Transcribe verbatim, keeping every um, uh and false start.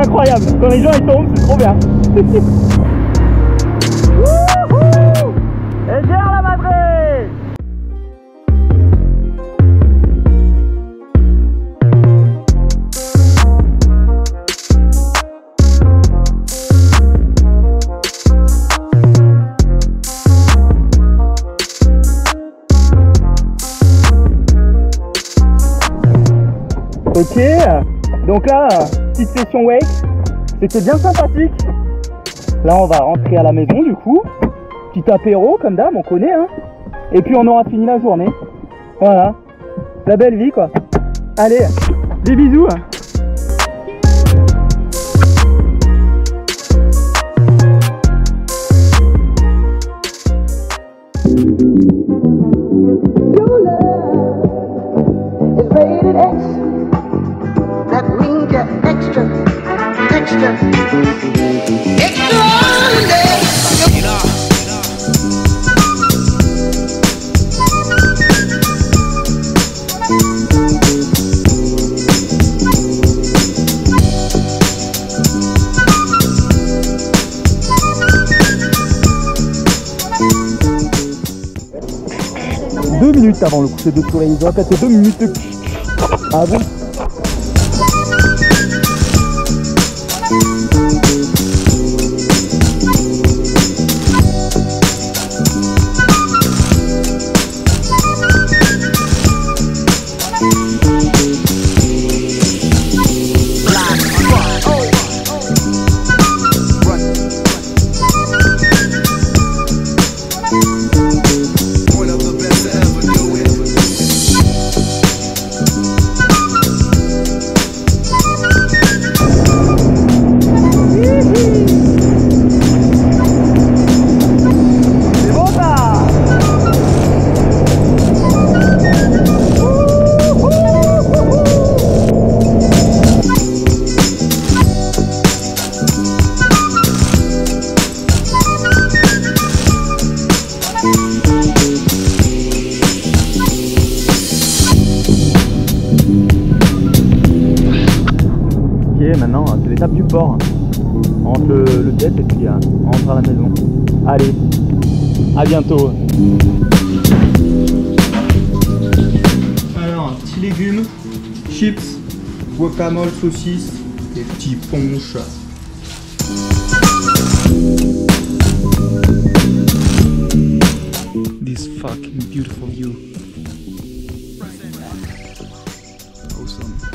incroyable. Quand les gens ils tombent, c'est trop bien. Et gère la Madrid. Ok, donc là, petite session wake, c'était bien sympathique. Là on va rentrer à la maison du coup, petit apéro comme d'hab, on connaît hein. Et puis on aura fini la journée. Voilà, la belle vie quoi. Allez, des bisous. Your love is rated X. That means you're extra, extra, extraordinary. Deux minutes avant le coucher de soleil, ils ont peut-être deux minutes de... Ah bon? Maintenant c'est l'étape du port entre le, le jet et puis euh, on rentre à la maison. Allez, à bientôt. Alors, petits légumes, chips, guacamole, saucisses et petits ponches. This fucking beautiful view. Awesome.